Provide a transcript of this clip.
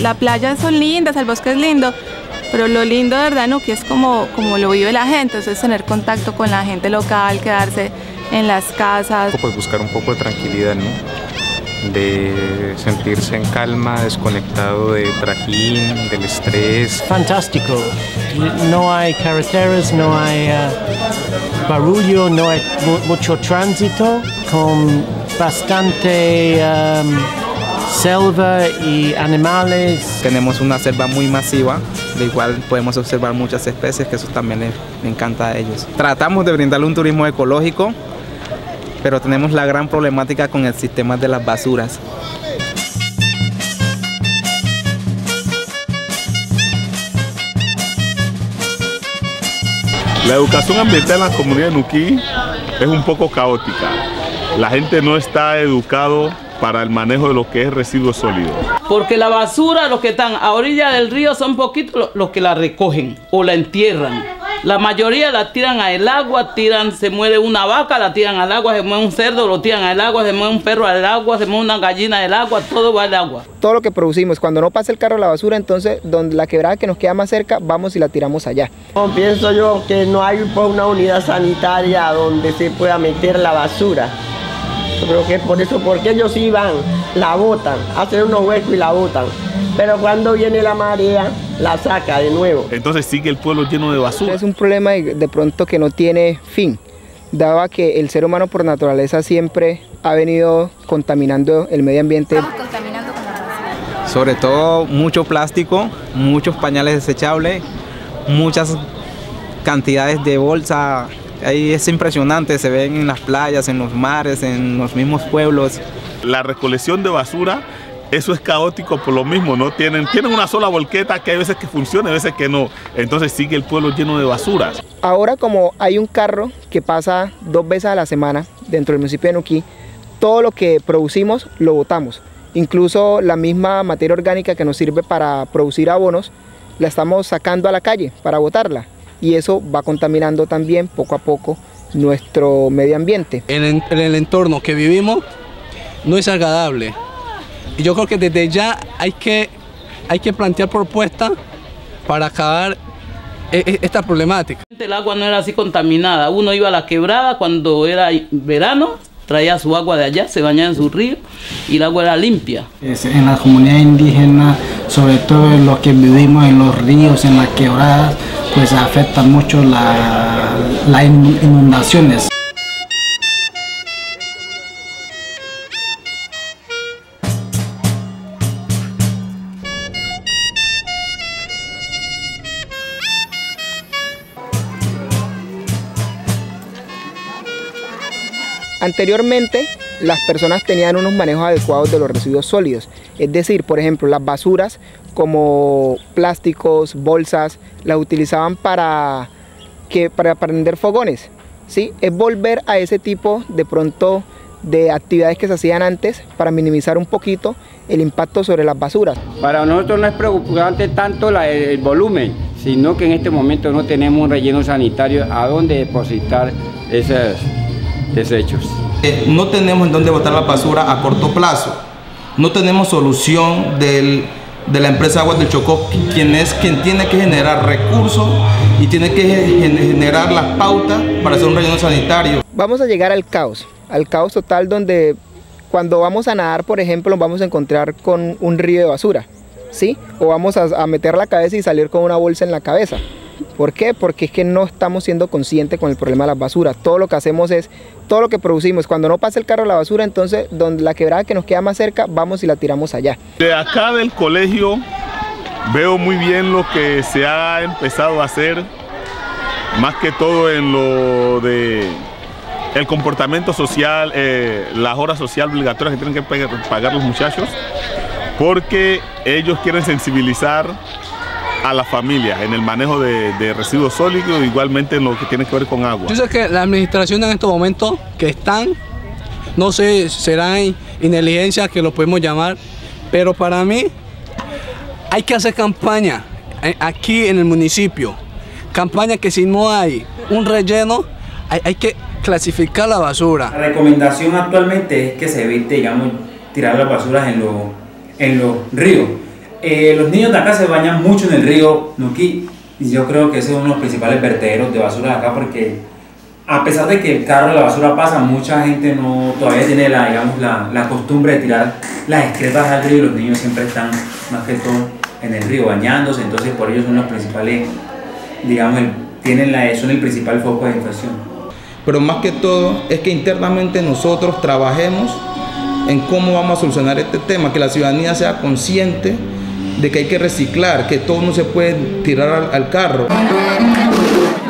la playa son lindas, el bosque es lindo, pero lo lindo de verdad en Nuquí es como lo vive la gente, entonces tener contacto con la gente local, quedarse en las casas. Pues buscar un poco de tranquilidad, ¿no? De sentirse en calma, desconectado de trajín, del estrés. Fantástico, no hay carreteras, no hay barullo, no hay mucho tránsito, con bastante selva y animales. Tenemos una selva muy masiva, de igual podemos observar muchas especies, que eso también les encanta a ellos. Tratamos de brindarle un turismo ecológico, pero tenemos la gran problemática con el sistema de las basuras. La educación ambiental en la comunidad de Nuquí es un poco caótica. La gente no está educado para el manejo de lo que es residuos sólidos. Porque la basura, los que están a orilla del río, son poquitos los que la recogen o la entierran. La mayoría la tiran al agua, se muere una vaca, la tiran al agua, se muere un cerdo, lo tiran al agua, se muere un perro al agua, se muere una gallina al agua, todo va al agua. Todo lo que producimos, cuando no pasa el carro a la basura, entonces donde la quebrada que nos queda más cerca, vamos y la tiramos allá. Pienso yo que no hay una unidad sanitaria donde se pueda meter la basura. Yo creo que es por eso, porque ellos sí van, la botan, hacen unos huecos y la botan. Pero cuando viene la marea, la saca de nuevo. Entonces sigue el pueblo lleno de basura. Es un problema de pronto que no tiene fin, dado a que el ser humano por naturaleza siempre ha venido contaminando el medio ambiente. Estamos contaminando con la basura. Sobre todo mucho plástico, muchos pañales desechables, muchas cantidades de bolsa. Ahí es impresionante, se ven en las playas, en los mares, en los mismos pueblos. La recolección de basura, eso es caótico por lo mismo, ¿no? Tienen una sola volqueta que hay veces que funciona, hay veces que no. Entonces sigue el pueblo lleno de basuras. Ahora, como hay un carro que pasa 2 veces a la semana dentro del municipio de Nuquí, todo lo que producimos lo botamos. Incluso la misma materia orgánica que nos sirve para producir abonos, la estamos sacando a la calle para botarla. Y eso va contaminando también poco a poco nuestro medio ambiente. En el entorno que vivimos no es agradable. Y yo creo que desde ya hay que plantear propuestas para acabar esta problemática. El agua no era así contaminada. Uno iba a la quebrada cuando era verano, traía su agua de allá, se bañaba en su río y el agua era limpia. En la comunidad indígena, sobre todo en los que vivimos en los ríos, en las quebradas, pues afecta mucho las inundaciones. Anteriormente, las personas tenían unos manejos adecuados de los residuos sólidos, es decir, por ejemplo, las basuras como plásticos, bolsas, las utilizaban para prender fogones, ¿sí? Es volver a ese tipo de pronto de actividades que se hacían antes para minimizar un poquito el impacto sobre las basuras. Para nosotros no es preocupante tanto el volumen, sino que en este momento no tenemos un relleno sanitario a donde depositar esos desechos. No tenemos en dónde botar la basura a corto plazo. No tenemos solución de la empresa Aguas del Chocó, quien tiene que generar recursos y tiene que generar las pautas para hacer un relleno sanitario. Vamos a llegar al caos total, donde cuando vamos a nadar, por ejemplo, nos vamos a encontrar con un río de basura, ¿sí? O vamos a meter la cabeza y salir con una bolsa en la cabeza. ¿Por qué? Porque es que no estamos siendo conscientes con el problema de las basuras. Todo lo que hacemos es, todo lo que producimos, cuando no pasa el carro a la basura, entonces donde la quebrada que nos queda más cerca, vamos y la tiramos allá. De acá del colegio veo muy bien lo que se ha empezado a hacer, más que todo en lo de el comportamiento social, las horas sociales obligatorias que tienen que pagar los muchachos, porque ellos quieren sensibilizar a las familias en el manejo de residuos sólidos, igualmente en lo que tiene que ver con agua. Yo sé que la administración en estos momentos que están, no sé, serán inteligencias que lo podemos llamar, pero para mí hay que hacer campaña aquí en el municipio, campaña que si no hay un relleno, hay que clasificar la basura. La recomendación actualmente es que se evite, digamos, tirar las basuras en los ríos. Los niños de acá se bañan mucho en el río Nuquí y yo creo que ese es uno de los principales vertederos de basura de acá, porque a pesar de que el carro de la basura pasa, mucha gente todavía tiene la costumbre de tirar las excretas al río, y los niños siempre están más que todo en el río bañándose, entonces por ello son los principales, digamos, son el principal foco de infección. Pero más que todo es que internamente nosotros trabajemos en cómo vamos a solucionar este tema, que la ciudadanía sea consciente de que hay que reciclar, que todo no se puede tirar al carro.